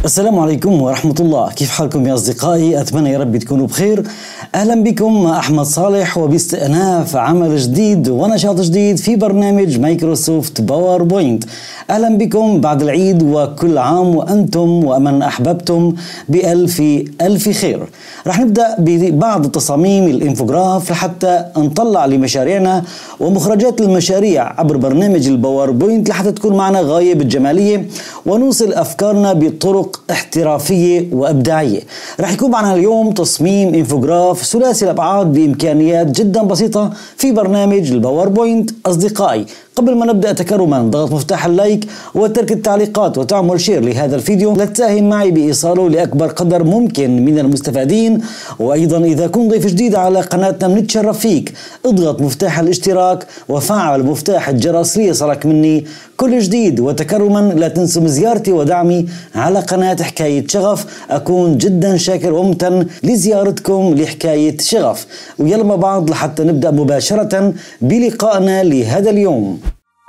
السلام عليكم ورحمة الله. كيف حالكم يا أصدقائي؟ أتمنى يا رب تكونوا بخير. أهلا بكم مع أحمد صالح وباستئناف عمل جديد ونشاط جديد في برنامج مايكروسوفت باوربوينت. أهلا بكم بعد العيد وكل عام وأنتم ومن أحببتم بألف ألف خير. رح نبدأ ببعض تصاميم الإنفوغراف لحتى نطلع لمشاريعنا ومخرجات المشاريع عبر برنامج الباوربوينت لحتى تكون معنا غاية بالجمالية ونوصل أفكارنا بطرق احترافية وإبداعية. رح يكون معنا اليوم تصميم إنفوغراف ثلاثي الأبعاد بإمكانيات جدا بسيطة في برنامج الباوربوينت. أصدقائي، قبل ما نبدأ تكرما ضغط مفتاح اللايك وترك التعليقات وتعمل شير لهذا الفيديو لتساهم معي بإيصاله لأكبر قدر ممكن من المستفادين. وأيضا إذا كنت ضيف جديد على قناتنا بنتشرف فيك، اضغط مفتاح الاشتراك وفعل مفتاح الجرس ليصلك مني كل جديد. وتكرما لا تنسوا زيارتي ودعمي على قناة حكاية شغف، أكون جدا شاكر وممتن لزيارتكم لحكاية شغف. ويلا مع بعض لحتى نبدأ مباشرة بلقائنا لهذا اليوم.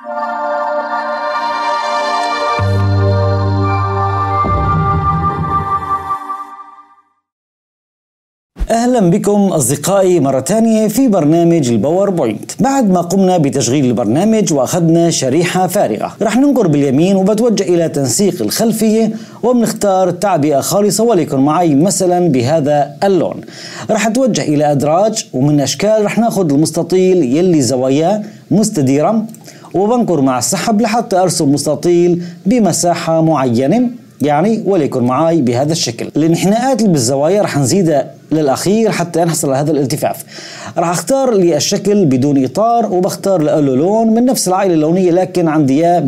أهلا بكم أصدقائي مرة ثانية في برنامج الباوربوينت. بعد ما قمنا بتشغيل البرنامج وأخذنا شريحة فارغة، رح ننقر باليمين وبتوجه إلى تنسيق الخلفية وبنختار تعبئة خالصة وليكن معي مثلا بهذا اللون. رح أتوجه إلى أدراج ومن أشكال رح ناخذ المستطيل يلي زواياه مستديرة وبنقر مع السحب لحتى أرسم مستطيل بمساحة معينة، يعني وليكن معاي بهذا الشكل. الانحناءات اللي بالزوايا رح نزيدها للأخير حتى نحصل على هذا الالتفاف. رح اختار لي الشكل بدون إطار وبختار له لون من نفس العائلة اللونية لكن عندي اياه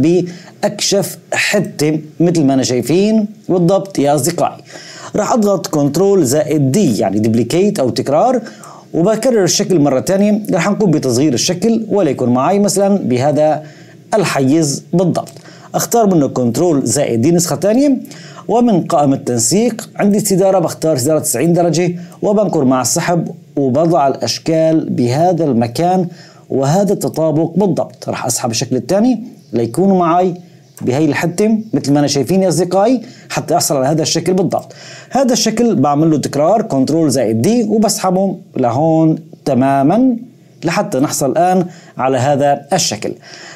بأكشف حتة مثل ما أنا شايفين بالضبط يا أصدقائي. رح أضغط كنترول زائد دي يعني ديبليكيت أو تكرار وبكرر الشكل مرة ثانية. رح نقوم بتصغير الشكل وليكن معي مثلا بهذا الحيز بالضبط. اختار منه كنترول زائد دي نسخة ثانية ومن قائمة التنسيق عندي استدارة بختار استدارة 90 درجة وبنقر مع السحب وبضع الأشكال بهذا المكان وهذا التطابق بالضبط. راح أسحب الشكل الثاني ليكونوا معي بهي الحتة مثل ما أنا شايفين يا أصدقائي حتى أحصل على هذا الشكل بالضبط. هذا الشكل بعمل له تكرار كنترول زائد دي وبسحبه لهون تماما لحتى نحصل الآن على هذا الشكل.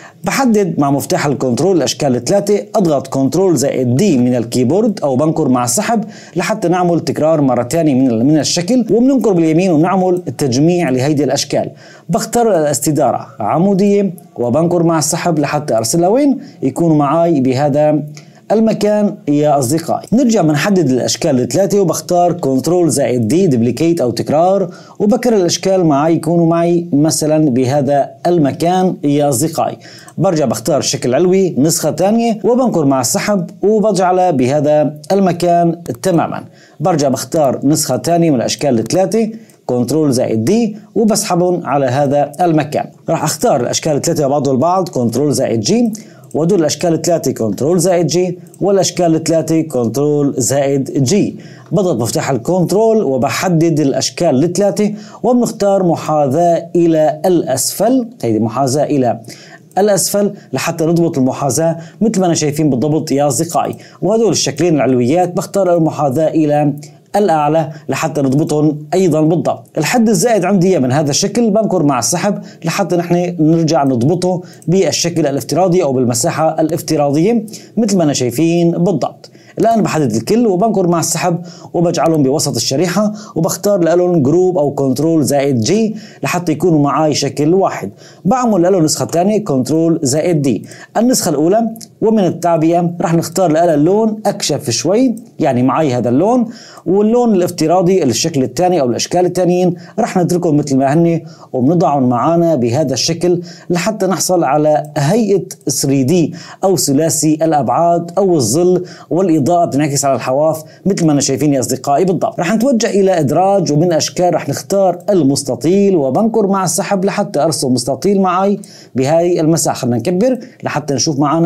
بحدد مع مفتاح الكنترول الاشكال الثلاثه، اضغط كنترول زائد دي من الكيبورد او بنقر مع السحب لحتى نعمل تكرار مره ثانيه من الشكل وبننقر باليمين ونعمل تجميع لهيدي الاشكال. بختار الاستداره عموديه وبنقر مع السحب لحتى ارسلها وين يكونوا معي بهذا المكان يا أصدقائي. نرجع بنحدد الأشكال الثلاثة وبختار كنترول زائد دي ديبليكيت أو تكرار وبكرر الأشكال معي يكونوا معي مثلا بهذا المكان يا أصدقائي. برجع بختار الشكل العلوي نسخة ثانية وبنقر مع السحب وبجعله بهذا المكان تماما. برجع بختار نسخة ثانية من الأشكال الثلاثة كنترول زائد دي وبسحبهم على هذا المكان. راح أختار الأشكال الثلاثة بعضهم البعض كنترول زائد جي ودول الاشكال الثلاثه كنترول زائد جي والاشكال الثلاثه كنترول زائد جي. بضغط مفتاح الكنترول وبحدد الاشكال الثلاثه وبنختار محاذاه الى الاسفل، هيدي محاذاه الى الاسفل لحتى نضبط المحاذاه مثل ما انا شايفين بالضبط يا اصدقائي. وهدول الشكلين العلويات بختار المحاذاه الى الأعلى لحتى نضبطهم أيضا بالضبط. الحد الزائد عندي من هذا الشكل بنقر مع السحب لحتى نحن نرجع نضبطه بالشكل الافتراضي أو بالمساحة الافتراضية مثل ما أنا شايفين بالضبط. الآن بحدد الكل وبنقر مع السحب وبجعلهم بوسط الشريحة وبختار لهم جروب أو كنترول زائد جي لحتى يكونوا معي شكل واحد. بعمل لهم نسخة ثانية كنترول زائد دي النسخة الأولى ومن التعبئة رح نختار لها اللون أكشف شوي يعني معي هذا اللون واللون الافتراضي الشكل الثاني أو الأشكال الثانيين رح نتركهم مثل ما هن وبنضعهم معانا بهذا الشكل لحتى نحصل على هيئة 3D أو ثلاثي الأبعاد أو الظل والإضاءة بتنعكس على الحواف مثل ما أنا شايفين يا أصدقائي بالضبط. رح نتوجه إلى إدراج ومن أشكال رح نختار المستطيل وبنقر مع السحب لحتى أرسم مستطيل معي بهاي المساحة. خلينا نكبر لحتى نشوف معانا بالضبط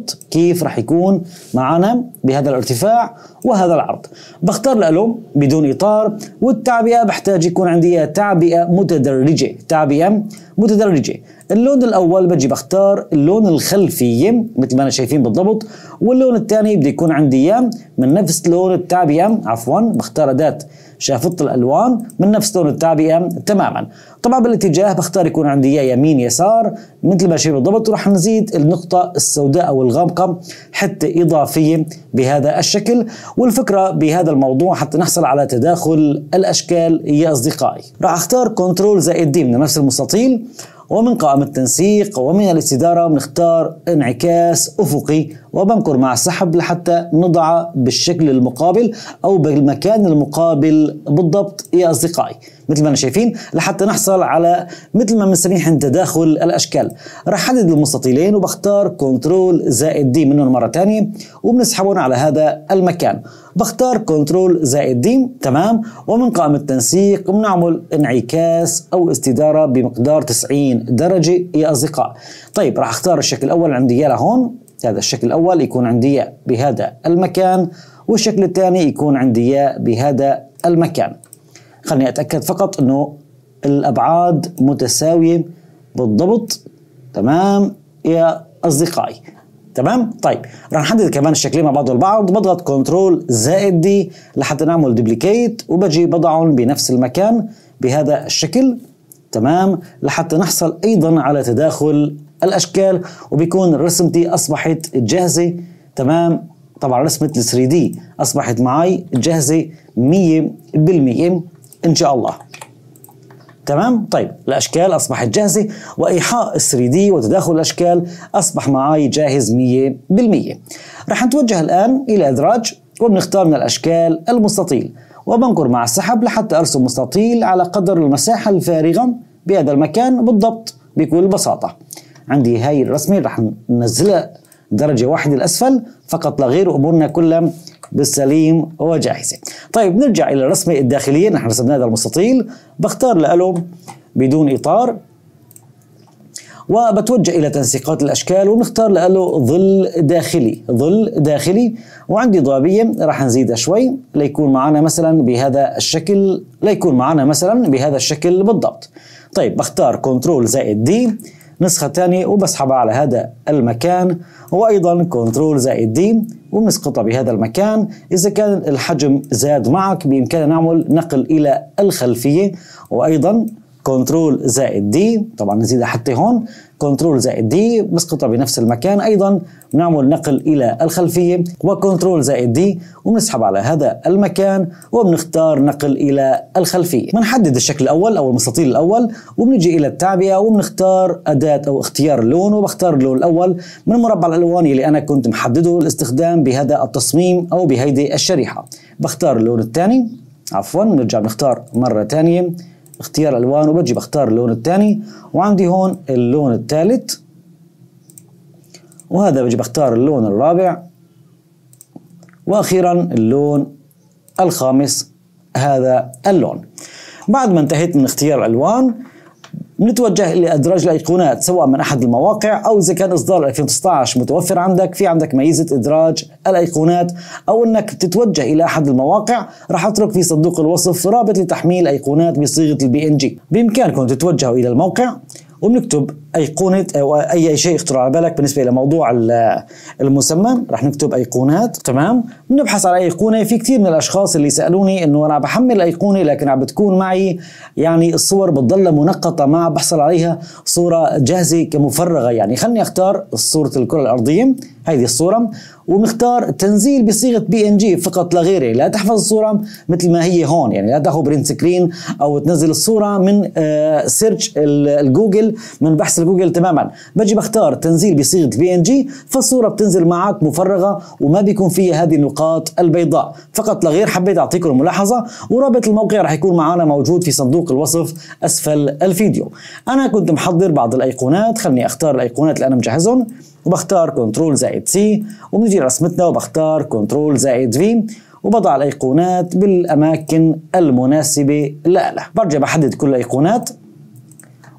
بالضبط كيف راح يكون معنا بهذا الارتفاع وهذا العرض. بختار له بدون إطار، والتعبئة بحتاج يكون عندي تعبئة متدرجة، تعبئة متدرجة. اللون الأول بجي بختار اللون الخلفية مثل ما أنا شايفين بالضبط، واللون الثاني بدي يكون عندي من نفس لون التعبئة، عفوا بختار أداة شافطة الألوان من نفس لون التعبئة تماما. طبعا بالاتجاه بختار يكون عندي يمين يسار مثل ما شايف بالضبط، وراح نزيد النقطة السوداء أو الغامقة حتى إضافية بهذا الشكل. والفكرة بهذا الموضوع حتى نحصل على تداخل الأشكال يا أصدقائي، راح أختار كنترول زائد دي من نفس المستطيل، ومن قائمة التنسيق ومن الاستدارة بنختار انعكاس أفقي، وبنقر مع السحب لحتى نضعه بالشكل المقابل أو بالمكان المقابل بالضبط يا أصدقائي مثل ما أنا شايفين، لحتى نحصل على مثل ما بنسميه تداخل الأشكال. راح أحدد المستطيلين وبختار كنترول زائد دي منهم مرة ثانية وبنسحبهم على هذا المكان. بختار كنترول زائد دي تمام، ومن قائمة التنسيق بنعمل انعكاس أو استدارة بمقدار 90 درجة يا أصدقاء. طيب راح أختار الشكل الأول عندي لهون، هذا الشكل الأول يكون عندي بهذا المكان، والشكل الثاني يكون عندي بهذا المكان. خليني أتأكد فقط أنه الأبعاد متساوية بالضبط تمام يا أصدقائي تمام. طيب راح نحدد كمان الشكلين مع بعض البعض، بضغط كنترول زائد دي لحتى نعمل دوبليكيت، وبجي بضعهم بنفس المكان بهذا الشكل تمام، لحتى نحصل أيضا على تداخل الأشكال، وبيكون رسمتي أصبحت جاهزة تمام. طبعا رسمة 3D أصبحت معي جاهزة 100% إن شاء الله تمام. طيب الأشكال أصبحت جاهزة، وإيحاء 3D وتداخل الأشكال أصبح معي جاهز 100%. رح نتوجه الآن إلى إدراج، وبنختار من الأشكال المستطيل، وبنقر مع السحب لحتى أرسم مستطيل على قدر المساحة الفارغة بهذا المكان بالضبط بكل بساطة. عندي هاي الرسمة رح ننزلها درجة واحدة الأسفل فقط لا غير، وأمورنا كلها بالسليم وجاهزة. طيب نرجع إلى الرسمة الداخلية، نحن رسمنا هذا المستطيل، بختار له بدون إطار، وبتوجه إلى تنسيقات الأشكال وبنختار له ظل داخلي، ظل داخلي، وعندي ضبابية راح نزيدها شوي ليكون معنا مثلا بهذا الشكل، ليكون معنا مثلا بهذا الشكل بالضبط. طيب بختار كنترول زائد دي نسخة ثانية وبسحبها على هذا المكان، وأيضا كنترول زائد دي وبنسقطها بهذا المكان. إذا كان الحجم زاد معك بإمكاننا نعمل نقل إلى الخلفية، وأيضا كنترول زائد دي طبعا نزيدها حتى هون، كنترول زائد دي بسقطها بنفس المكان، أيضا نعمل نقل إلى الخلفية، وكنترول زائد دي وبنسحب على هذا المكان وبنختار نقل إلى الخلفية. بنحدد الشكل الأول أو المستطيل الأول، وبنجي إلى التعبئة وبنختار أداة أو اختيار اللون، وبختار اللون الأول من مربع الألوان اللي أنا كنت محدده الاستخدام بهذا التصميم أو بهيدي الشريحة. بختار اللون الثاني، عفوا نرجع بنختار مرة ثانية اختيار الألوان، وبجي بختار اللون الثاني، وعندي هون اللون الثالث، وهذا بجي بختار اللون الرابع، وأخيرا اللون الخامس هذا اللون. بعد ما انتهيت من اختيار الألوان نتوجه لإدراج الأيقونات سواء من أحد المواقع، أو إذا كان إصدار 2019 متوفر عندك، في عندك ميزة إدراج الأيقونات، أو أنك تتوجه إلى أحد المواقع. راح أترك في صندوق الوصف رابط لتحميل أيقونات بصيغة الBNG. بإمكانكم تتوجهوا إلى الموقع وبنكتب أيقونة أو أي شيء يخطر على بالك بالنسبة لموضوع المسمى، راح نكتب أيقونات تمام. بنبحث على أيقونة. في كثير من الأشخاص اللي سألوني إنه أنا بحمل أيقونة لكن عم بتكون معي يعني الصور بتضل منقطة، ما بحصل عليها صورة جاهزة كمفرغة. يعني خلني أختار صورة الكرة الأرضية، هذه الصورة، وبنختار تنزيل بصيغة BNG فقط لا غير. لا تحفظ الصورة مثل ما هي هون، يعني لا تاخذ برنت سكرين أو تنزل الصورة من سيرش الجوجل، من بحث الجوجل تماما. بجي بختار تنزيل بصيغة BNG، فالصورة بتنزل معك مفرغة وما بيكون فيها هذه النقاط البيضاء فقط لا غير. حبيت أعطيكم الملاحظة، ورابط الموقع راح يكون معنا موجود في صندوق الوصف أسفل الفيديو. أنا كنت محضر بعض الأيقونات، خلني أختار الأيقونات اللي أنا مجهزهم، وبختار كنترول زائد سي، وبنجي رسمتنا وبختار كنترول زائد في، وبضع الأيقونات بالأماكن المناسبة لها. برجع بحدد كل الأيقونات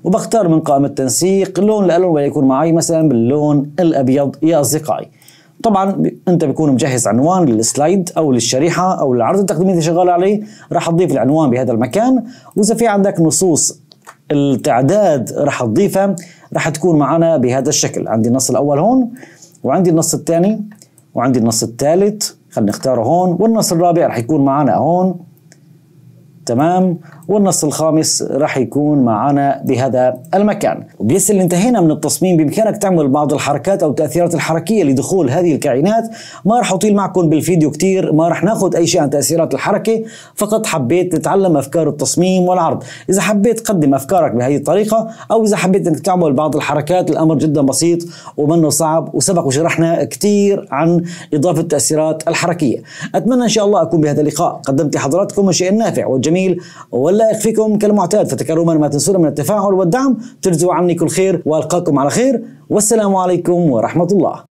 وبختار من قائمة تنسيق لون الألوان وليكون معي مثلا باللون الأبيض يا أصدقائي. طبعا انت بيكون مجهز عنوان للسلايد او للشريحة او العرض التقديمي اللي شغال عليه، راح تضيف العنوان بهذا المكان، واذا في عندك نصوص التعداد راح تضيفها، راح تكون معنا بهذا الشكل. عندي النص الاول هون، وعندي النص الثاني، وعندي النص الثالث، خلينا نختاره هون، والنص الرابع راح يكون معنا هون، تمام، والنص الخامس راح يكون معنا بهذا المكان. وبيصل انتهينا من التصميم. بإمكانك تعمل بعض الحركات أو التأثيرات الحركية لدخول هذه الكائنات. ما راح أطيل معكم بالفيديو كتير، ما راح ناخذ أي شيء عن تأثيرات الحركة، فقط حبيت نتعلم أفكار التصميم والعرض. إذا حبيت تقدم أفكارك بهذه الطريقة، أو إذا حبيت أنك تعمل بعض الحركات، الأمر جدا بسيط ومنه صعب، وسبق وشرحنا كتير عن إضافة التأثيرات الحركية. أتمنى إن شاء الله أكون بهذا اللقاء قدمت لحضراتكم الشيء النافع والجميل واللائق فيكم كالمعتاد، فتكرما ما تنسون من التفاعل والدعم. تجزوا عني كل خير، والقاكم على خير، والسلام عليكم ورحمة الله.